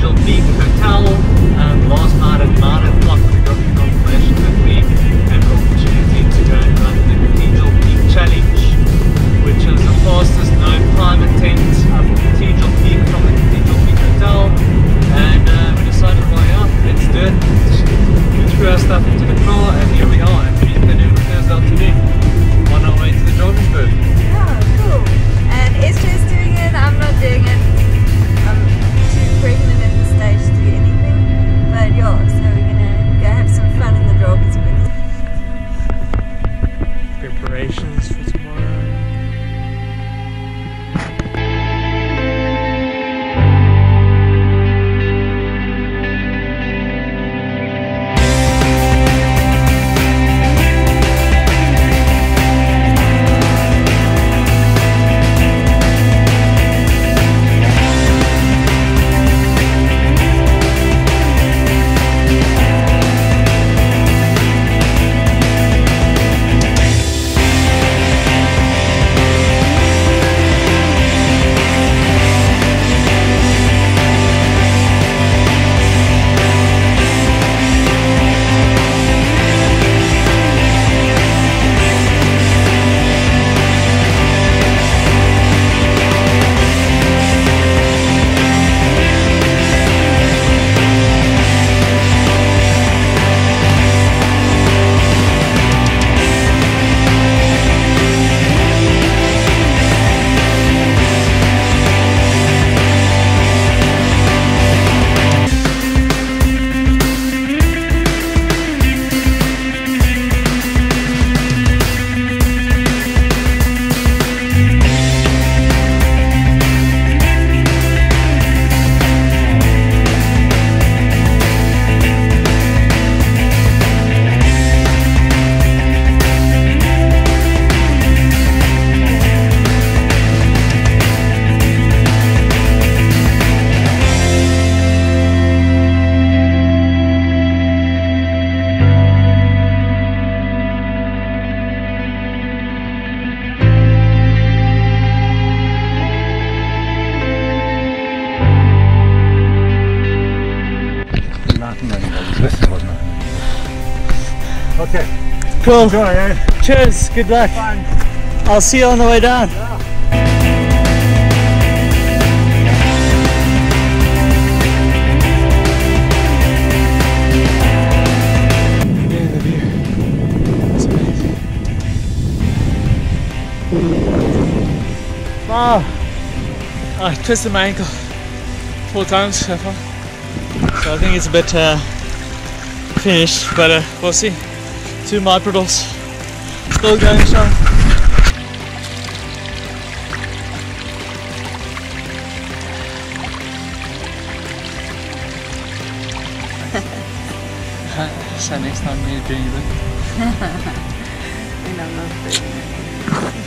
Cathedral Peak Hotel. Last night at 9 o'clock we got the confirmation that we had an opportunity to go and run the Cathedral Peak Challenge, which is the fastest known climate tent up Cathedral Peak from the Cathedral Peak Hotel. And we decided, well, yeah, let's do it. We threw our stuff into the car and here we are. And we're going to do it Thursday afternoon on our way to the Drakensberg. Oh, cool. And Esther's doing it, I'm not doing it. I'm too pregnant at this stage to do anything. But yeah, so we're going to go have some fun in the Drakensberg. Preparations for tomorrow. Okay. Cool. Enjoy, eh? Cheers. Good luck. Fun. I'll see you on the way down. Yeah. Look at the view. It's amazing. Wow. I twisted my ankle 4 times so far. So I think it's a bit finished, but we'll see. 2 mile pedals. Still going strong. So next time we're doing it. And I'm not doing it.